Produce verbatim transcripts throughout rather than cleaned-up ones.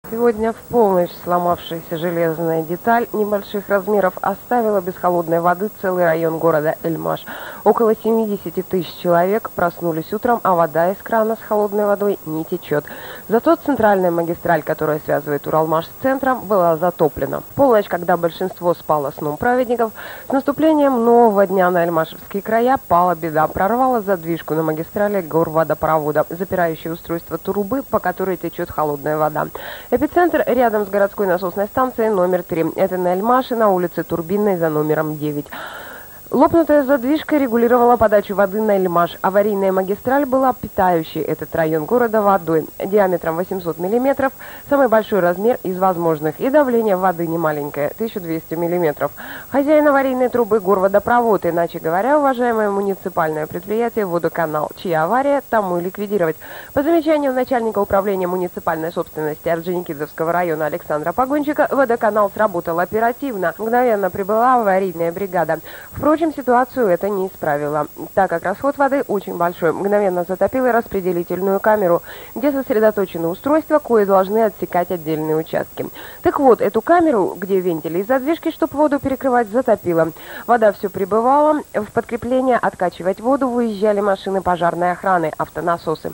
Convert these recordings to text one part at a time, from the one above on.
Сегодня в полночь сломавшаяся железная деталь небольших размеров оставила без холодной воды целый район города Эль-Маш. Около семидесяти тысяч человек проснулись утром, а вода из крана с холодной водой не течет. Зато центральная магистраль, которая связывает Уралмаш с центром, была затоплена. В полночь, когда большинство спало сном праведников, с наступлением нового дня на эльмашевские края пала беда. Прорвала задвижку на магистрали горводопровода, запирающее устройство трубы, по которой течет холодная вода. Эпицентр рядом с городской насосной станцией номер три. Это на Эль-Маше, на улице Турбинной за номером девять. Лопнутая задвижка регулировала подачу воды на Эль-Маш. Аварийная магистраль была питающей этот район города водой диаметром восемьсот миллиметров, самый большой размер из возможных, и давление воды немаленькое, тысяча двести миллиметров. Хозяин аварийной трубы горводопровод, иначе говоря, уважаемое муниципальное предприятие «Водоканал», чья авария тому и ликвидировать. По замечанию начальника управления муниципальной собственности Орджоникидзевского района Александра Погончика, водоканал сработал оперативно. Мгновенно прибыла аварийная бригада. Впрочем, ситуацию это не исправило, так как расход воды очень большой. Мгновенно затопило распределительную камеру, где сосредоточены устройства, кои должны отсекать отдельные участки. Так вот, эту камеру, где вентили и задвижки, чтобы воду перекрывать, затопило. Вода все прибывала. В подкрепление откачивать воду выезжали машины пожарной охраны, автонасосы.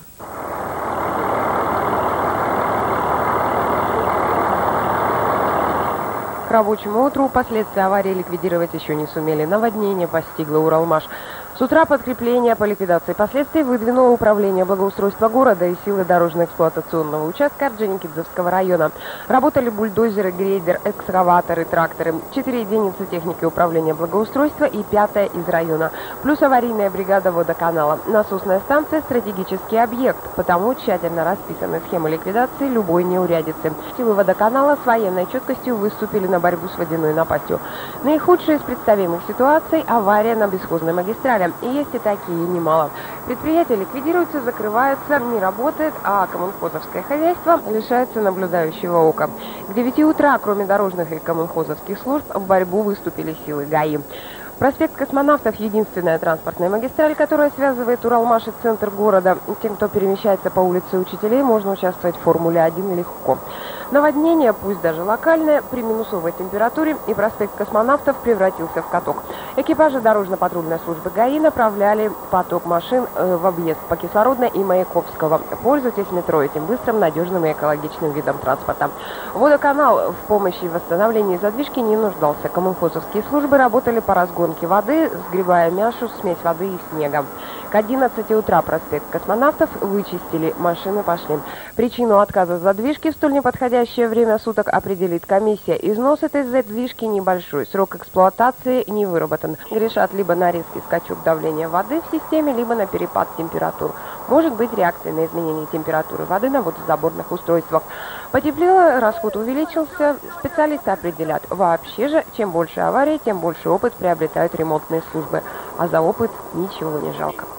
К рабочему утру последствия аварии ликвидировать еще не сумели. Наводнение постигло Уралмаш. С утра подкрепление по ликвидации последствий выдвинуло управление благоустройства города и силы дорожно-эксплуатационного участка Орджоникидзевского района. Работали бульдозеры, грейдер, экскаваторы, тракторы. Четыре единицы техники управления благоустройства и пятая из района. Плюс аварийная бригада водоканала. Насосная станция – стратегический объект, потому тщательно расписаны схемы ликвидации любой неурядицы. Силы водоканала с военной четкостью выступили на борьбу с водяной напастью. Наихудшая из представимых ситуаций – авария на бесхозной магистрали. И есть и такие немало. Предприятия ликвидируются, закрываются, не работает, а коммунхозовское хозяйство лишается наблюдающего ока. К девяти утра, кроме дорожных и коммунхозовских служб, в борьбу выступили силы ГАИ. Проспект Космонавтов – единственная транспортная магистраль, которая связывает Уралмаш и центр города. Тем, кто перемещается по улице Учителей, можно участвовать в Формуле один легко. Наводнение, пусть даже локальное, при минусовой температуре, и проспект Космонавтов превратился в каток. Экипажи дорожно-патрульной службы ГАИ направляли поток машин э, в объезд по Кислородной и Маяковского. Пользуйтесь метро этим быстрым, надежным и экологичным видом транспорта. Водоканал в помощи и восстановлении задвижки не нуждался. Коммунхозовские службы работали по разгонке воды, сгребая мяшу, смесь воды и снега. К одиннадцати утра проспект Космонавтов вычистили, машины пошли. Причину отказа задвижки в столь неподходящее время суток определит комиссия. Износ этой задвижки небольшой, срок эксплуатации не выработан. Грешат либо на резкий скачок давления воды в системе, либо на перепад температур. Может быть реакция на изменение температуры воды на водозаборных устройствах. Потеплело, расход увеличился, специалисты определят. Вообще же, чем больше аварий, тем больше опыт приобретают ремонтные службы. А за опыт ничего не жалко.